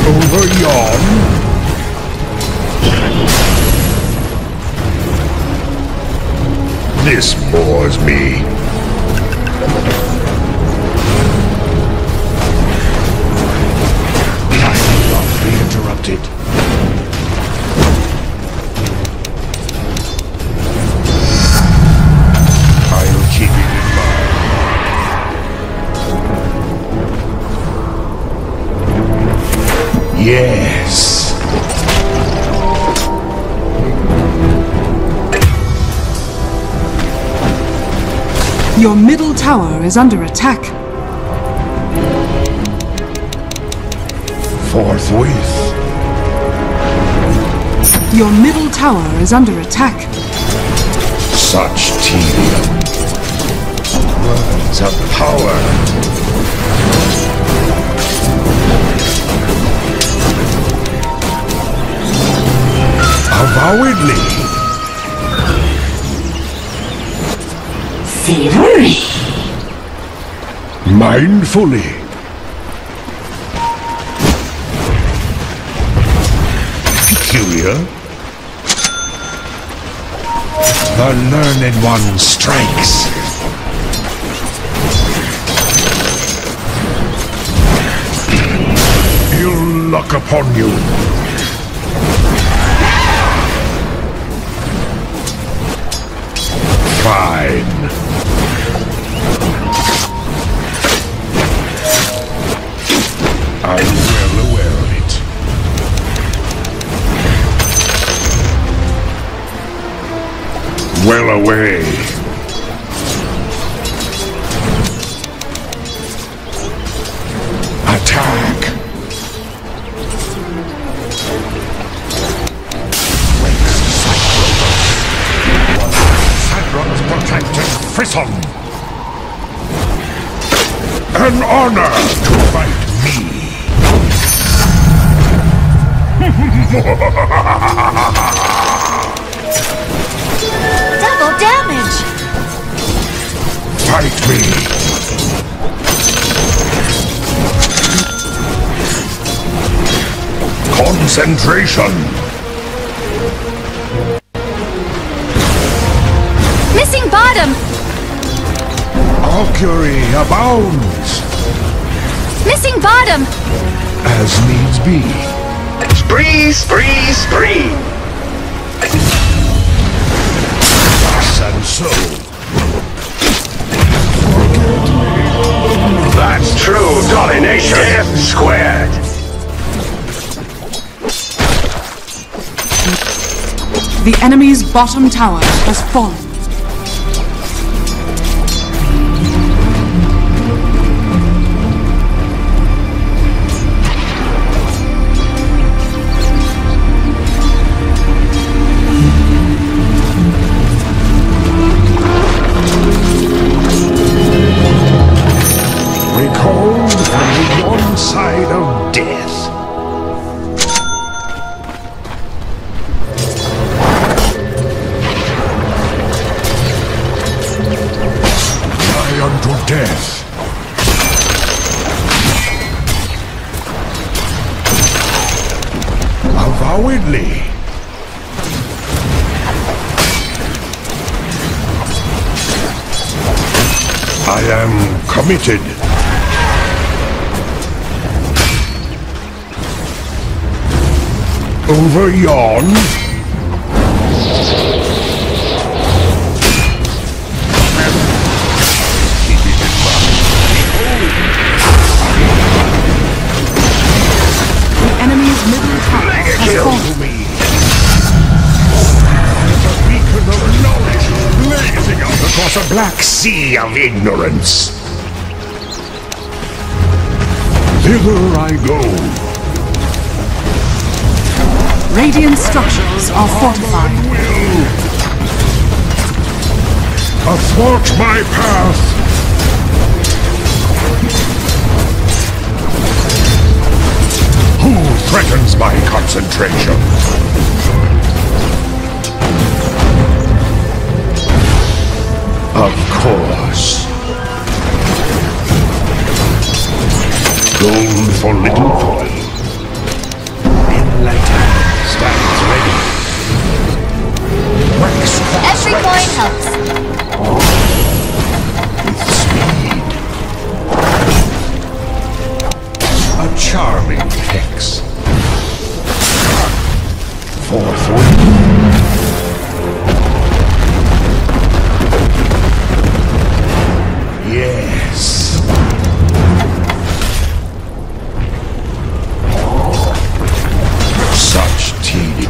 Over yon. This bores me. I will not be interrupted. I'll keep it in mind. Yes. Your middle tower is under attack. Forthwith. Your middle tower is under attack. Such tedium. Words of power. Avowedly. Savory. Mindfully. Peculiar. The learned one strikes. Ill luck upon you. Fine. I'm well aware of it. Well away. Attack. Sadron's protected Frisson. An honor to fight me. Double damage. Fight me. Concentration. Missing bottom. Augury abounds. Missing bottom. As needs be. Spree, spree, spree. And so. That's true domination. F squared. The enemy's bottom tower has fallen. Recalled from the one side of death. Lie unto death. Avowedly. I am committed. Over yon. The enemy's middle tower has fallen. To me. A beacon of knowledge blazing out across a black sea of ignorance. Thither I go. Radiant structures are fortified. Will athwart my path. Who threatens my concentration? Of course. Gold for little toil. Forthwith. Yes. Such tedium.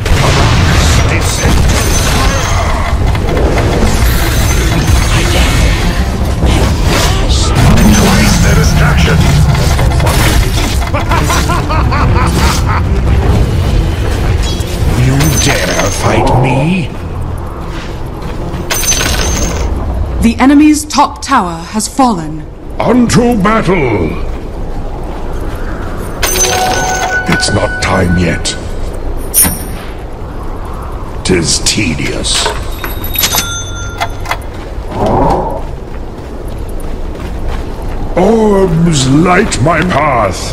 Twice the distraction. You dare fight me? The enemy's top tower has fallen. Unto battle! It's not time yet. 'Tis tedious. Orbs light my path.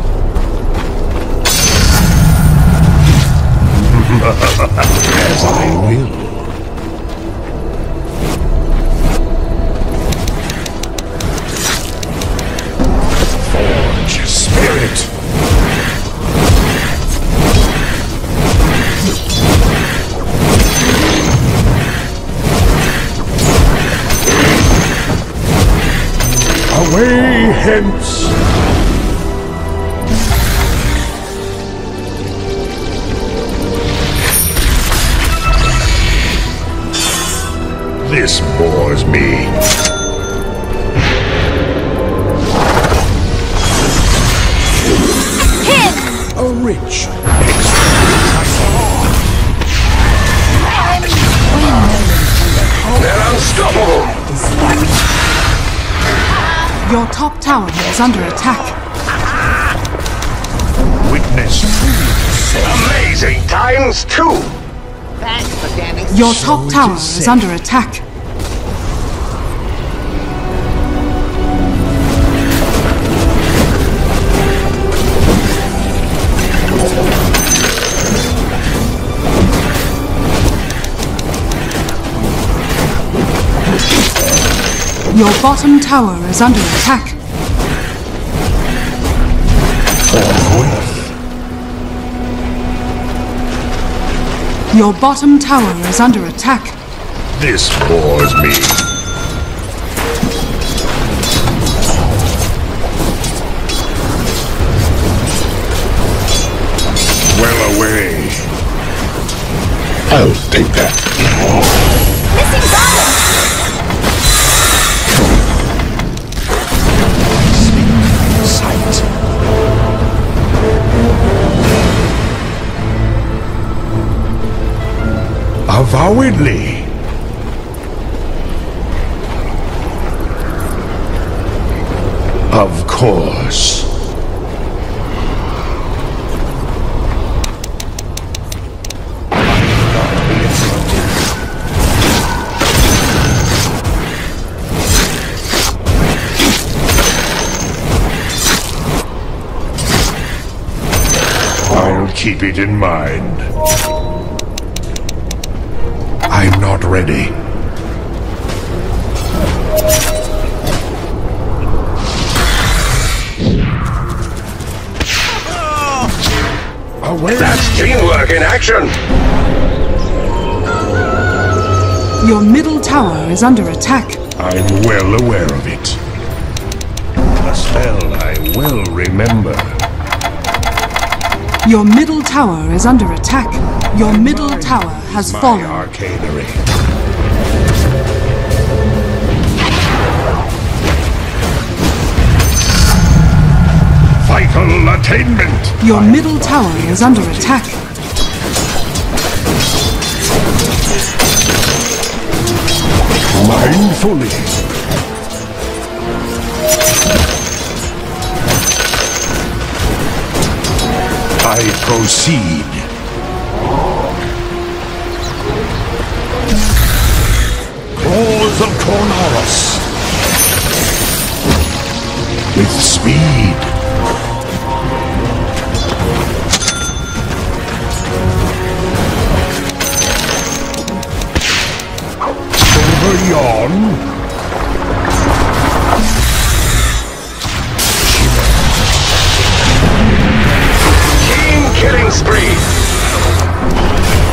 As I will. Forge spirit. Away hence! This bores me. Hit! A rich They're unstoppable. Your top tower is under attack. witness. Amazing times two. Thanks for standing. Your top tower is under attack. Your bottom tower is under attack. Your bottom tower is under attack. This bores me. Well away. I'll take that. Missing bottom! Sight. Avowedly. Of course. I'll keep it in mind. I'm not ready. Away! That's teamwork in action. Your middle tower is under attack. I'm well aware of it. A spell I well remember. Your middle tower is under attack. Your middle tower has My fallen. arcanery. Vital attainment! Your middle tower is under attack. Mindfully. I proceed. Claws of Cornaros. With speed. Over yon. Team killing spree.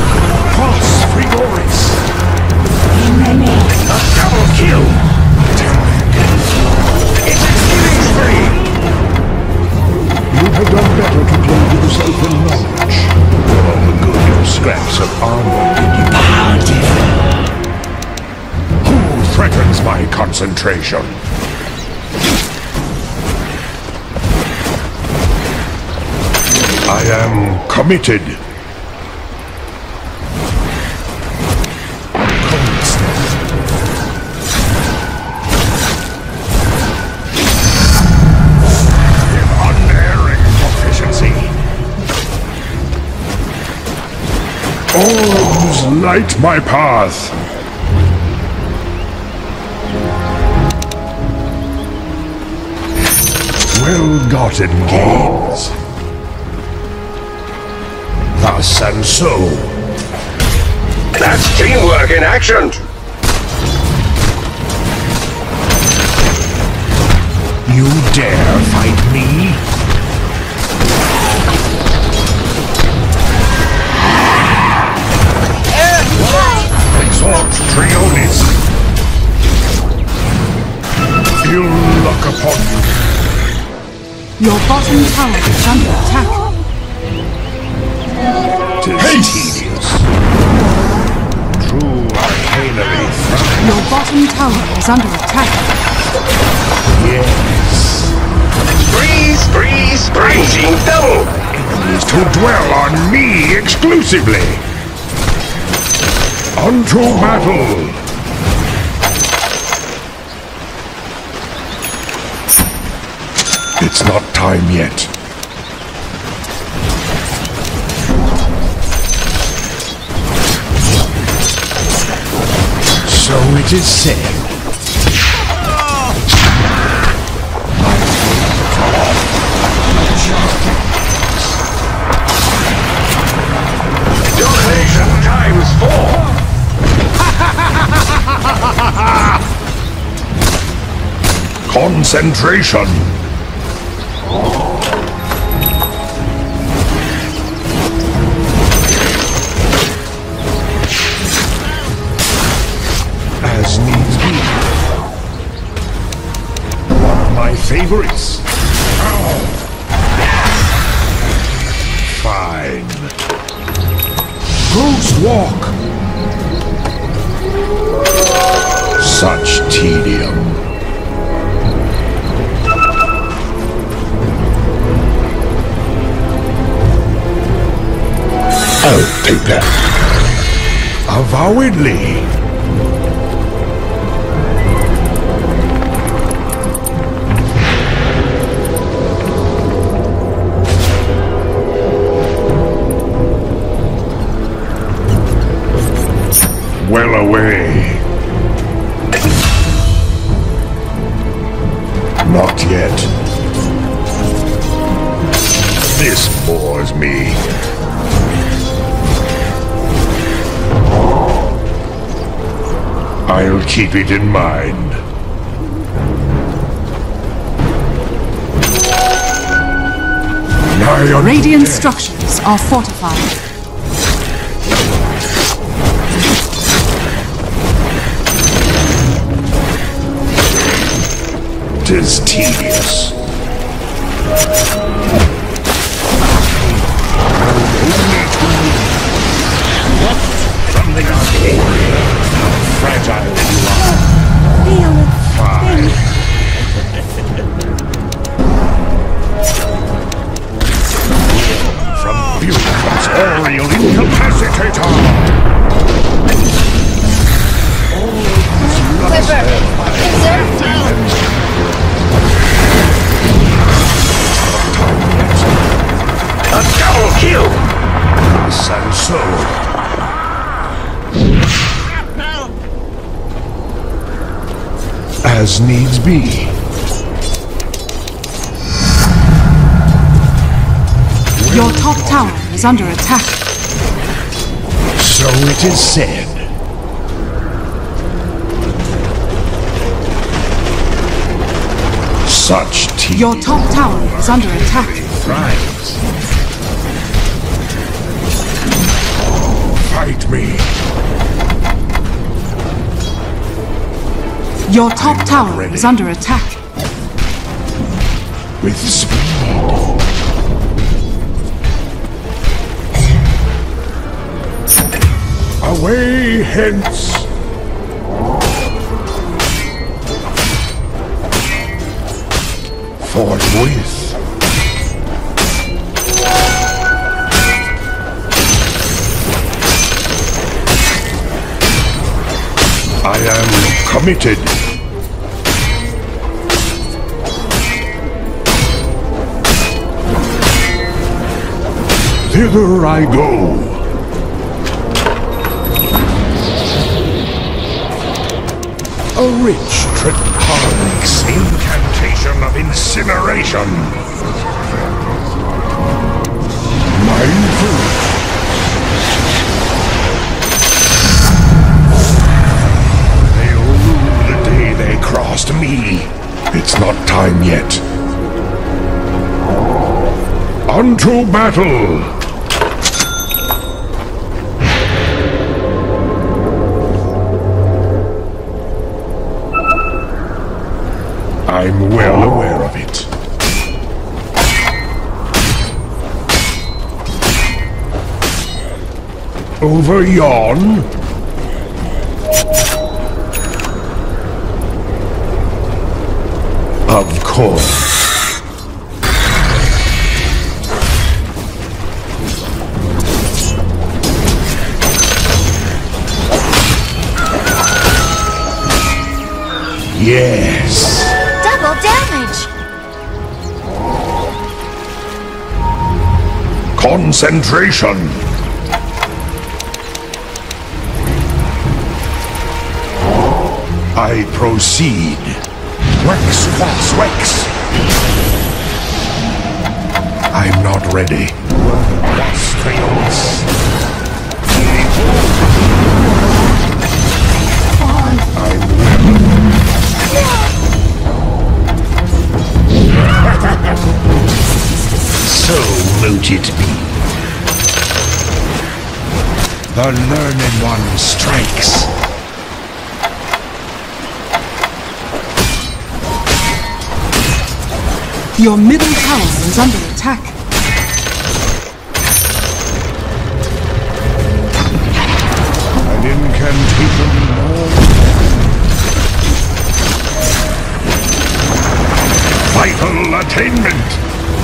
piece of armor did you Who threatens my concentration? I am committed. With unerring proficiency. Orbs light my path. Well-gotten gains. Thus and so. That's teamwork in action! You dare fight me? Exalt Trionis! Ill luck upon you! Your bottom tower is under attack. Tis tedious. True arcanery. Your bottom tower is under attack. Yes. Breeze! Breezing double! Enemies to dwell on me exclusively. Unto battle. It's not time yet. So it is said. Domination times 4! Concentration. As needs be. One of my favorites. Fine. Ghost walk. Such tedium. I'll take that. Avowedly. Well away. Not yet. This bores me. I'll keep it in mind. Radiant structures are fortified. 'Tis tedious. From the arcade. How fragile you are. Fine. From beauty comes Aerial Incapacitator. Clipper, deserve down! A double kill! Thus and so. As needs be. Your top tower is under attack. So it is said. Such tea. Your top tower is under attack. Thrives. Fight me. Your top tower is under attack. With speed. Away hence! Forthwith. I am committed. Thither I go. A rich Triparix incantation of incineration. Mindful. They'll rue the day they crossed me. It's not time yet. Unto battle! I'm well aware of it. Over yon? Of course. Yes. Double damage! Concentration. I proceed. Wex, Quox, Wex. I'm not ready. So mote it be. The learned one strikes. Your middle tower is under attack. An incantation more. Vital attainment.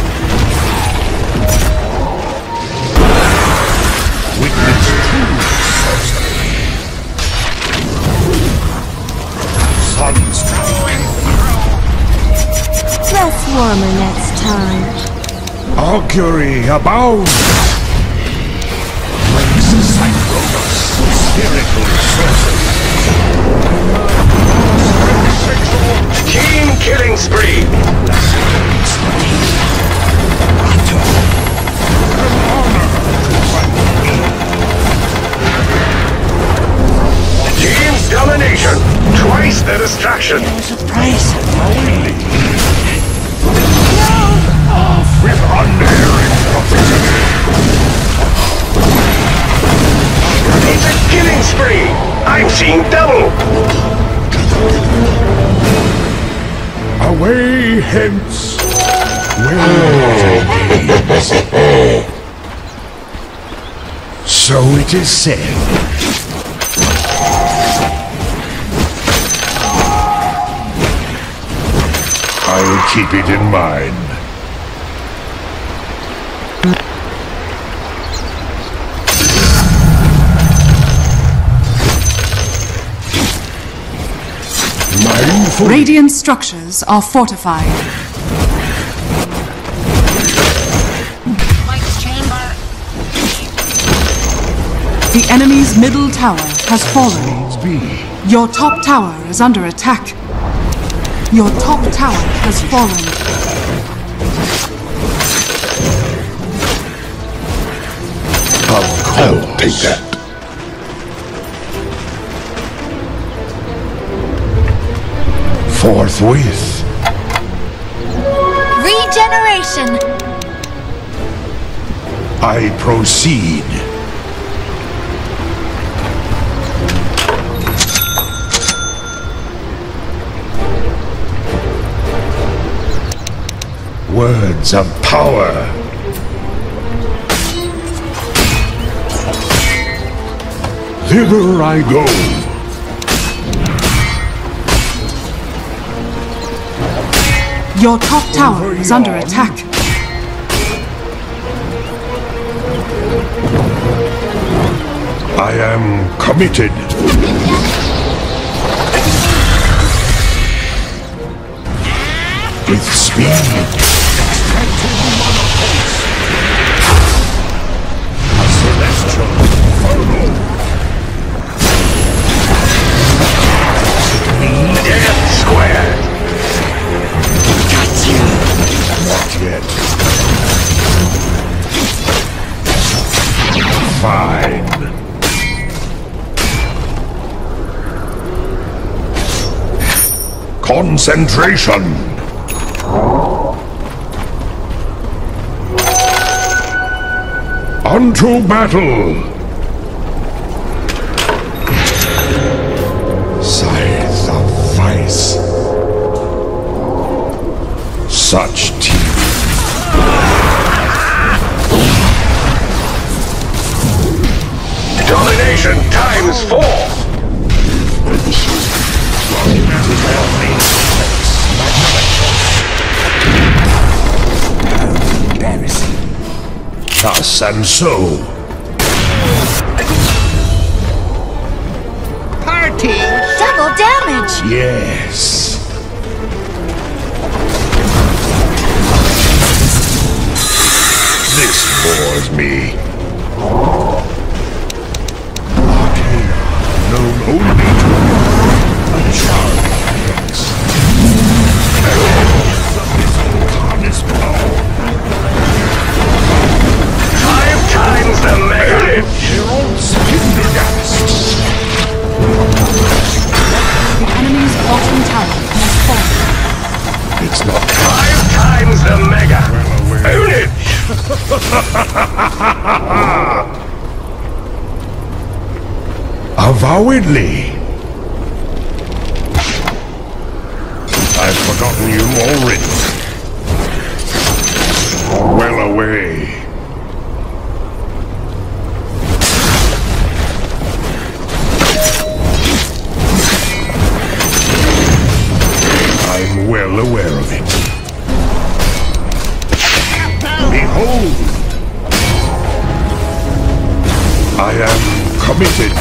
Witness true sorcery. Sunstrike. Dress warmer next time. Augury abounds. Rex Cyclops. Spherical sorcery. Team killing spree. Team's domination. Twice the distraction. Surprise! With unerring prophecy. It's a killing spree. I'm seeing double. Away hence. Where so it is said. I'll keep it in mind. Mindful. Radiant structures are fortified. Mike's chamber! The enemy's middle tower has fallen. Needs be. Your top tower is under attack. Your top tower has fallen. I'll take that. Forthwith. Regeneration! I proceed. Words of power. Thither I go. Your top tower is under attack. I am committed. With speed. A celestial inferno. Death square. Got you. Not yet. Fine. Concentration. Unto battle! Scythe of Vice. Such teeth. Domination times 4. Thus and so. Party! Double damage! Yes. This bores me. Arcana, known only to a child prince. Harness power. 5 times the mega. Herald's Hindergast. The enemy's bottom tower has fallen. It's not 5 times the mega. Own it. Avowedly. I've forgotten you already. Well away. I'm well aware of it. Behold! I am committed.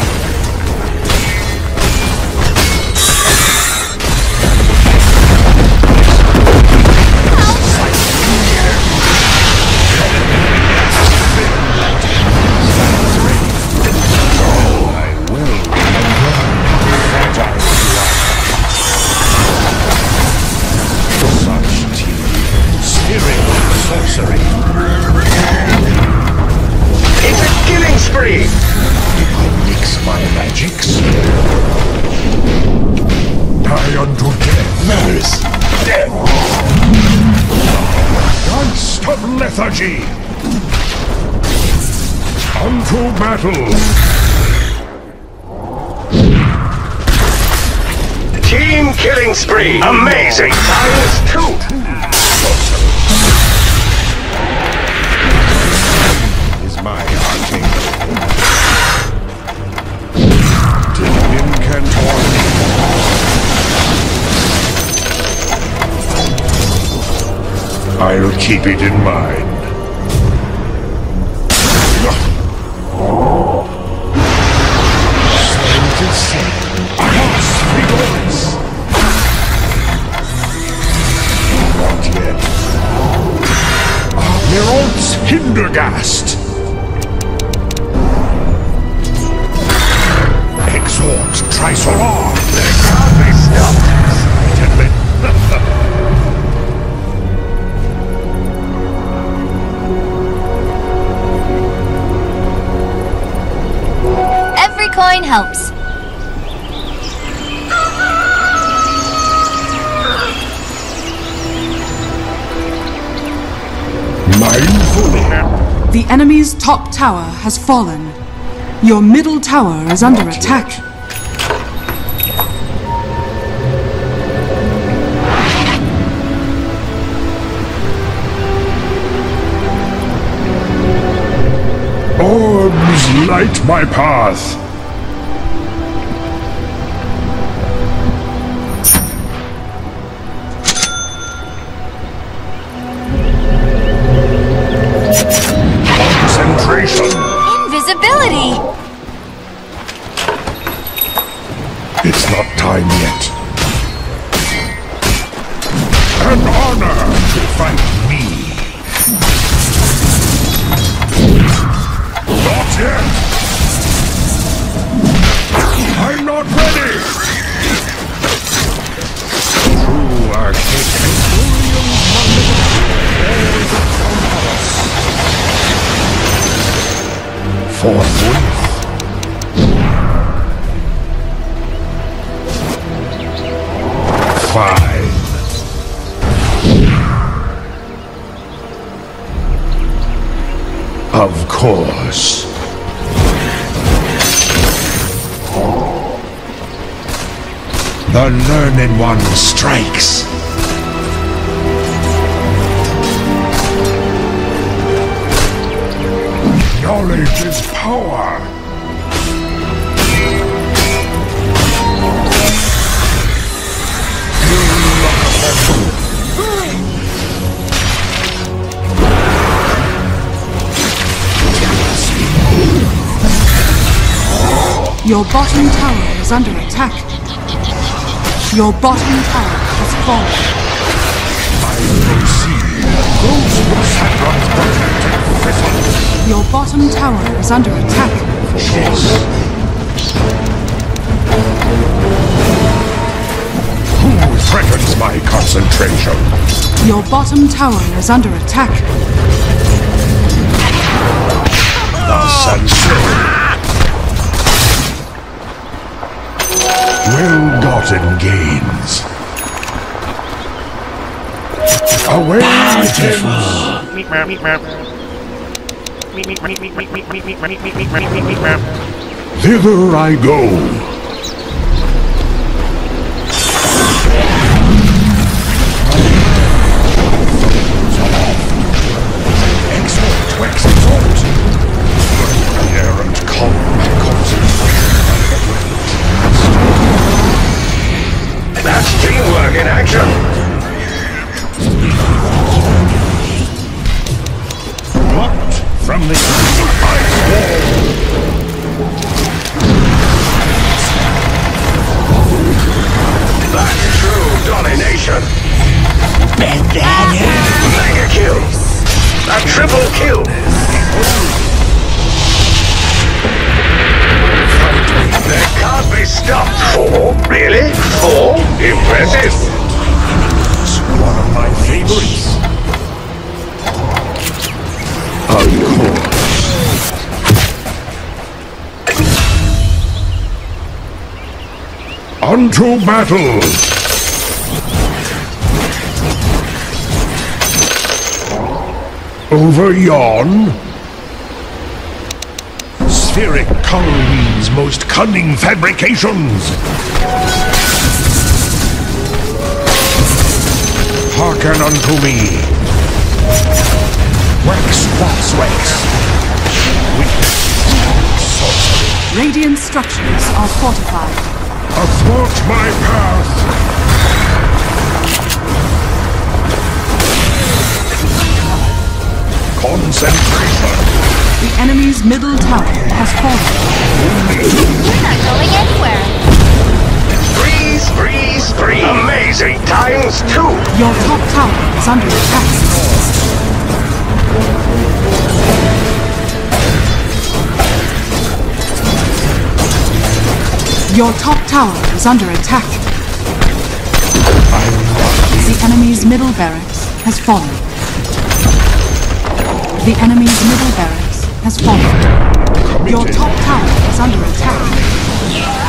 It's a killing spree. I mix my magics. Die unto death. Maris. Death. Geist of lethargy. Unto battle. Team killing spree. Amazing. Times 2. My hunting. Till incantor. I'll keep it in mind. Strength is set. Arms vigorous. Not yet. Herald's Hindergast. Exort Trisolar! They can't be stopped. Every coin helps. Mindfully. The enemy's top tower has fallen. Your middle tower is under attack. Orbs light my path. Invisibility! It's not time yet. An honor to fight me. Not yet. I'm not ready. True arcade forthwith. Fine. Of course. The learned one strikes. Knowledge is power. Your bottom tower is under attack. Your bottom tower has fallen. I proceed. Those who Saffron's protected fizzle. Your bottom tower is under attack. Yes. Who threatens my concentration? Your bottom tower is under attack. Thus and so. Well-gotten gains. Away thither I go. That's teamwork in action. Blocked from the ice wall. That's true domination. Mega kill. A triple kill. They can't be stopped. 4? Really? 4? Impressive. One of my favorites. Of course. Unto battle! Over yon? Spheric Halloween's most cunning fabrications! Hearken unto me! Wax, wax, wax! Radiant structures are fortified. Athwart my path! Concentration! The enemy's middle tower has fallen. We're not going anywhere. Freeze, freeze, freeze. Amazing times 2. Your top tower is under attack. Your top tower is under attack. The enemy's middle barracks has fallen. The enemy's middle barracks has fallen. Your top tower is under attack.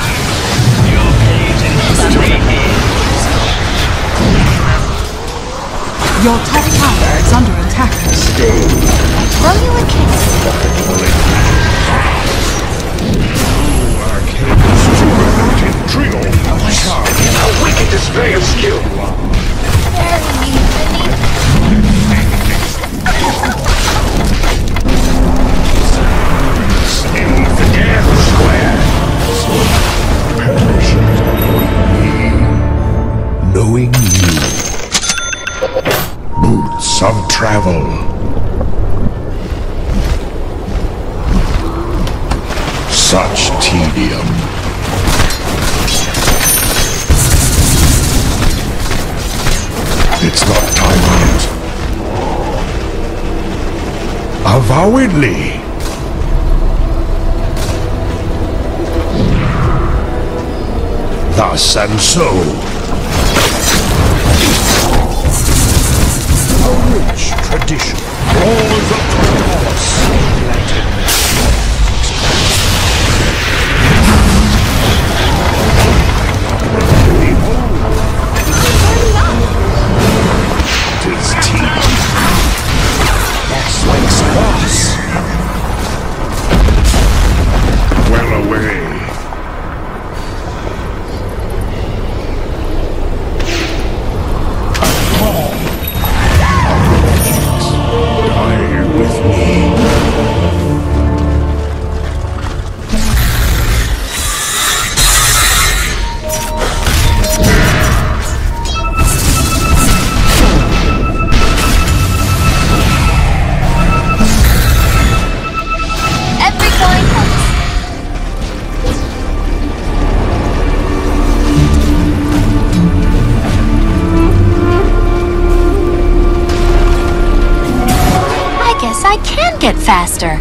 Your top tower is under attack. Throw you a kiss. Trio! A wicked display of skill. In the death square. Knowing you. Boots of travel. Such tedium. It's not time yet. Avowedly. Thus and so. A rich tradition. Wars of Taurus. Tis teeth. X-Wing's boss. Well away. I can get faster.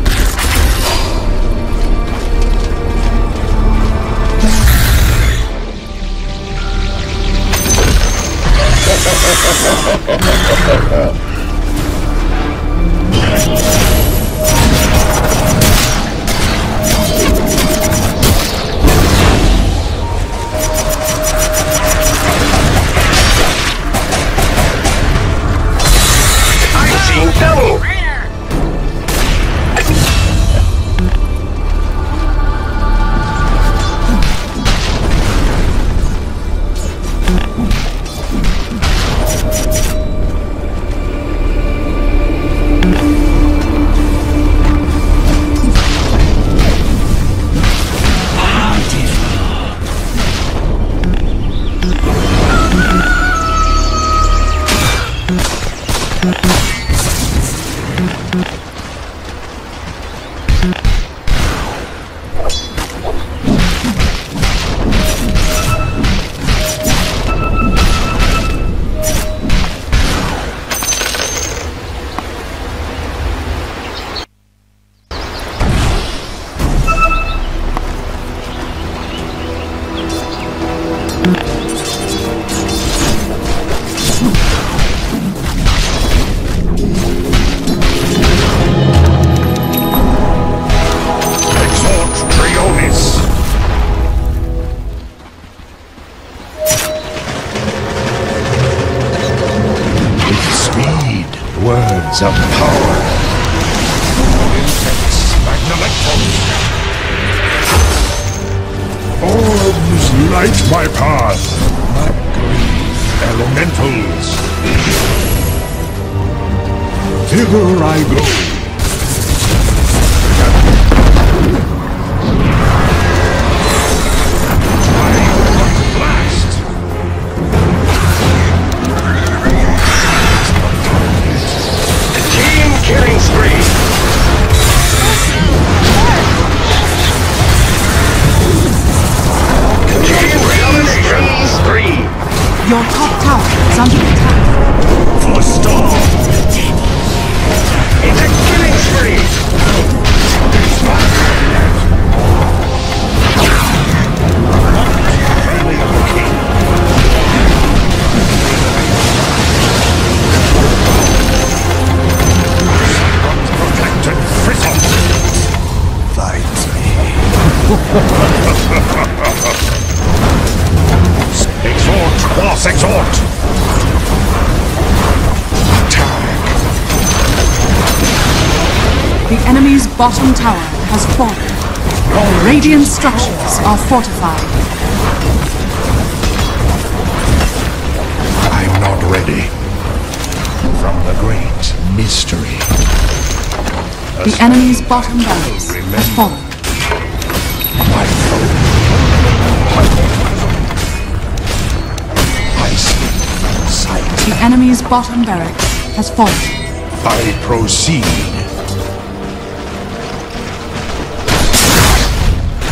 I see double! Words of power. Intense magnelectros. Orbs light my path. My grief elementals. Thither I go. Killing spree! Team domination spree! Your top tower is under attack. For storm! It's a killing spree! Protected frizzle! Fight me. Exhort! Boss, exhort! Attack! The enemy's bottom tower has fallen. All radiant structures are fortified. I'm not ready. From the great mystery. The enemy's bottom barracks has fallen. My foe. I see sight. The enemy's bottom barracks has fallen. I proceed.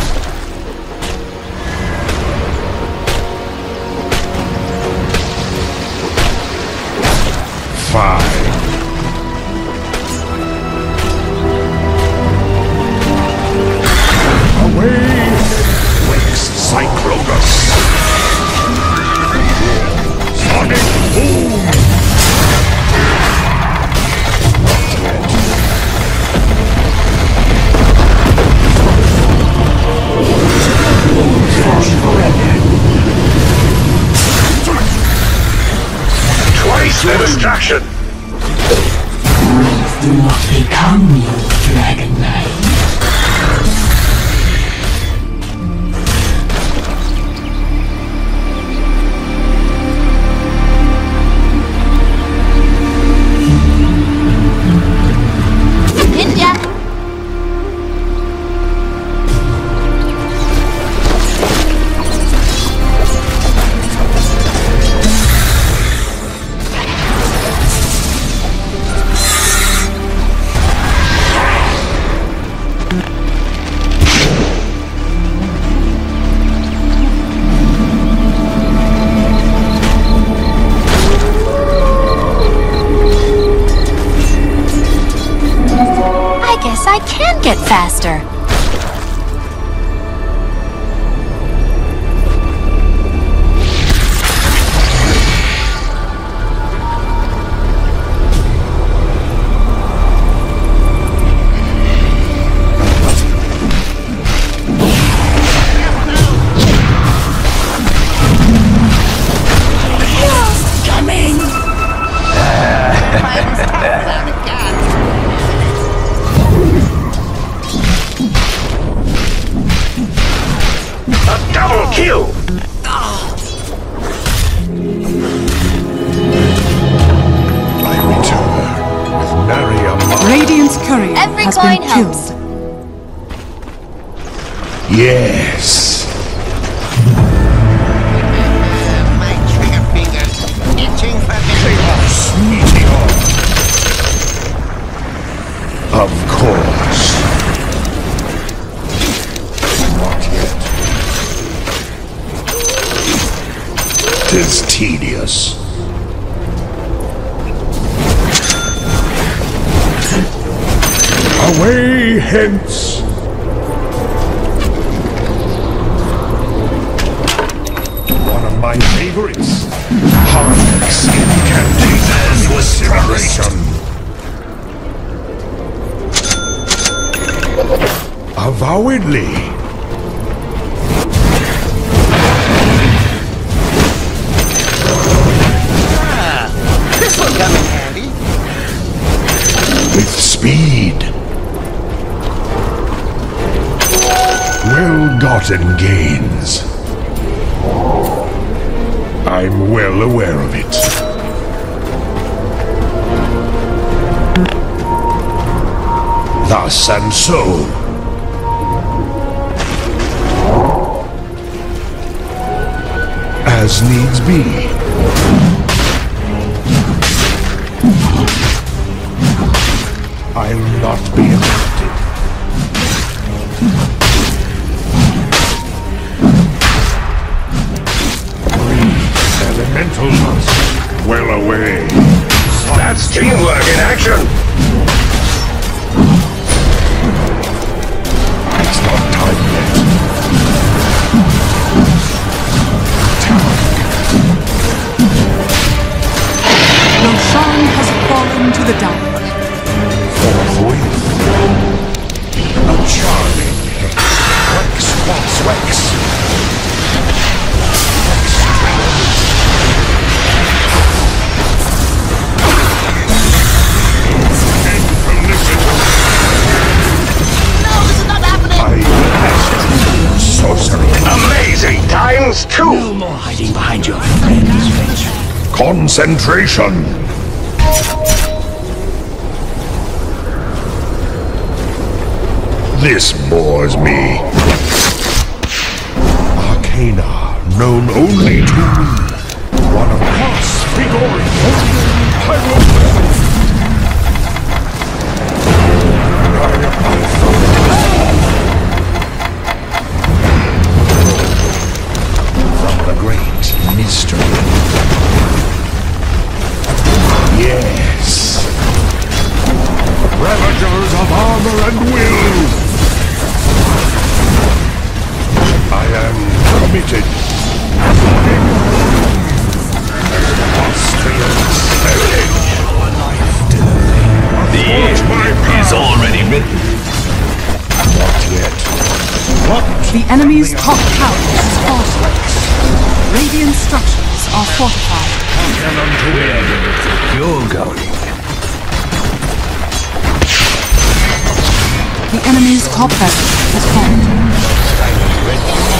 destruction! Do not become you, Dragon Knight. Ninja! I can get faster. Kill! I return with nary a mark. Radiant's courier Every has coin been helps. killed. Yes. My trigger fingers itching for Chaos Meteor. Of course. Not yet. 'Tis tedious. Away hence! One of my favorites. Harlex incantations restoration. Avowedly. this will come in handy. With speed. Well-gotten gains. I'm well aware of it. Thus and so. As needs be. I'll not be affected. Elemental lust, well away. That's teamwork in action! It's not time yet. Roshan has fallen to the dark. Forthwith. A charming Wex, Wex, Wex. No, this is not happening! I master sorcery. Amazing times two! No more hiding behind your friend's face. Concentration. This bores me. Arcana, known only to me. One of us, Figori, from the great mystery. Yes. Ravagers of armor and will. I am committed. Austrian spirit. The end is already written. Not yet. What? The enemy's top tower is falling. Radiant structures are fortified. Where do you think you're going? The enemy's top barracks has fallen.